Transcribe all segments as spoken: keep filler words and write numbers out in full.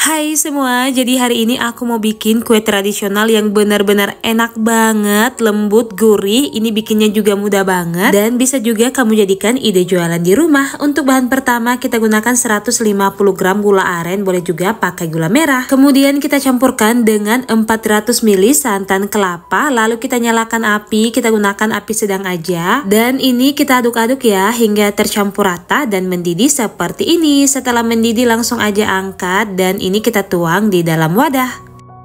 Hai semua, jadi hari ini aku mau bikin kue tradisional yang benar-benar enak banget, lembut, gurih. Ini bikinnya juga mudah banget dan bisa juga kamu jadikan ide jualan di rumah. Untuk bahan pertama kita gunakan seratus lima puluh gram gula aren, boleh juga pakai gula merah. Kemudian kita campurkan dengan empat ratus mililiter santan kelapa, lalu kita nyalakan api, kita gunakan api sedang aja. Dan ini kita aduk-aduk ya hingga tercampur rata dan mendidih seperti ini. Setelah mendidih langsung aja angkat dan ini Ini kita tuang di dalam wadah.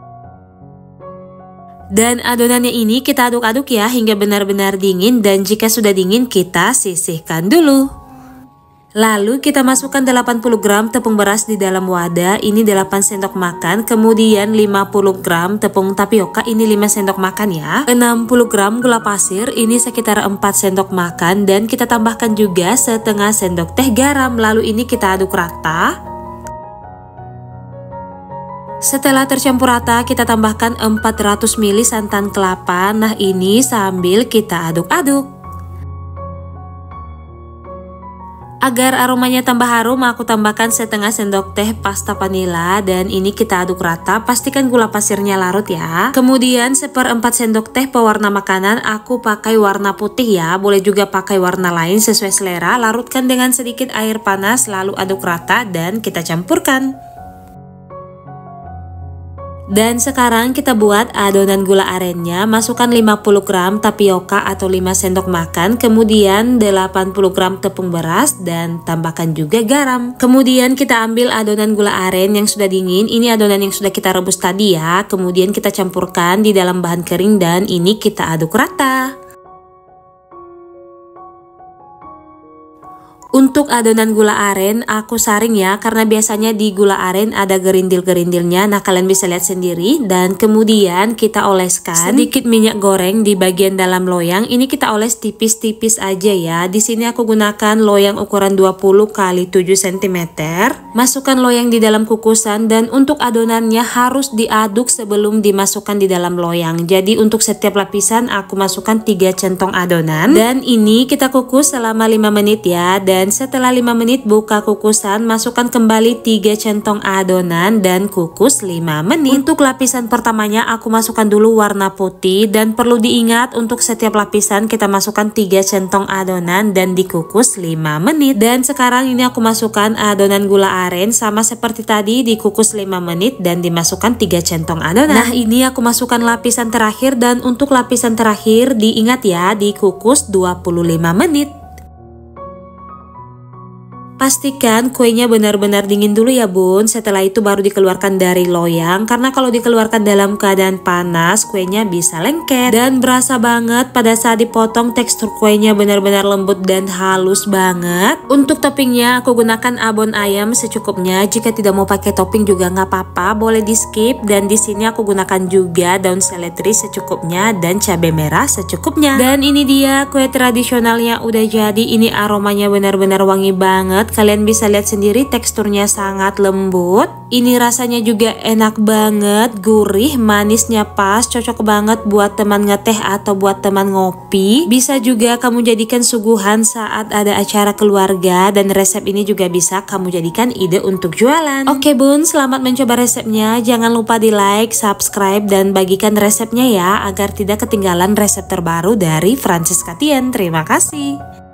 Dan adonannya ini kita aduk-aduk ya hingga benar-benar dingin, dan jika sudah dingin kita sisihkan dulu. Lalu kita masukkan delapan puluh gram tepung beras di dalam wadah, ini delapan sendok makan. Kemudian lima puluh gram tepung tapioka, ini lima sendok makan ya. enam puluh gram gula pasir, ini sekitar empat sendok makan. Dan kita tambahkan juga setengah sendok teh garam. Lalu ini kita aduk rata. Setelah tercampur rata kita tambahkan empat ratus mililiter santan kelapa. Nah ini sambil kita aduk-aduk. Agar aromanya tambah harum aku tambahkan setengah sendok teh pasta vanila. Dan ini kita aduk rata, pastikan gula pasirnya larut ya. Kemudian seperempat sendok teh pewarna makanan, aku pakai warna putih ya. Boleh juga pakai warna lain sesuai selera. Larutkan dengan sedikit air panas lalu aduk rata dan kita campurkan. Dan sekarang kita buat adonan gula arennya. Masukkan lima puluh gram tapioka atau lima sendok makan, kemudian delapan puluh gram tepung beras dan tambahkan juga garam. Kemudian kita ambil adonan gula aren yang sudah dingin. Ini adonan yang sudah kita rebus tadi ya. Kemudian kita campurkan di dalam bahan kering dan ini kita aduk rata. Untuk adonan gula aren aku saring ya, karena biasanya di gula aren ada gerindil-gerindilnya. Nah kalian bisa lihat sendiri. Dan kemudian kita oleskan sedikit minyak goreng di bagian dalam loyang. Ini kita oles tipis-tipis aja ya. Di sini aku gunakan loyang ukuran dua puluh kali tujuh sentimeter. Masukkan loyang di dalam kukusan dan untuk adonannya harus diaduk sebelum dimasukkan di dalam loyang. Jadi untuk setiap lapisan aku masukkan tiga centong adonan. Dan ini kita kukus selama lima menit ya. Dan Dan setelah lima menit buka kukusan, masukkan kembali tiga centong adonan dan kukus lima menit. Untuk lapisan pertamanya aku masukkan dulu warna putih, dan perlu diingat untuk setiap lapisan kita masukkan tiga centong adonan dan dikukus lima menit. Dan sekarang ini aku masukkan adonan gula aren sama seperti tadi, dikukus lima menit dan dimasukkan tiga centong adonan. Nah ini aku masukkan lapisan terakhir, dan untuk lapisan terakhir diingat ya dikukus dua puluh lima menit. Pastikan kuenya benar-benar dingin dulu ya bun. Setelah itu baru dikeluarkan dari loyang, karena kalau dikeluarkan dalam keadaan panas kuenya bisa lengket. Dan berasa banget pada saat dipotong, tekstur kuenya benar-benar lembut dan halus banget. Untuk toppingnya aku gunakan abon ayam secukupnya. Jika tidak mau pakai topping juga nggak apa-apa, boleh di skip. Dan di sini aku gunakan juga daun seledri secukupnya dan cabai merah secukupnya. Dan ini dia kue tradisionalnya udah jadi. Ini aromanya benar-benar wangi banget. Kalian bisa lihat sendiri teksturnya sangat lembut. Ini rasanya juga enak banget, gurih, manisnya pas, cocok banget buat teman ngeteh atau buat teman ngopi. Bisa juga kamu jadikan suguhan saat ada acara keluarga, dan resep ini juga bisa kamu jadikan ide untuk jualan. Oke bun, selamat mencoba resepnya. Jangan lupa di like, subscribe, dan bagikan resepnya ya, agar tidak ketinggalan resep terbaru dari Francesca Tien. Terima kasih.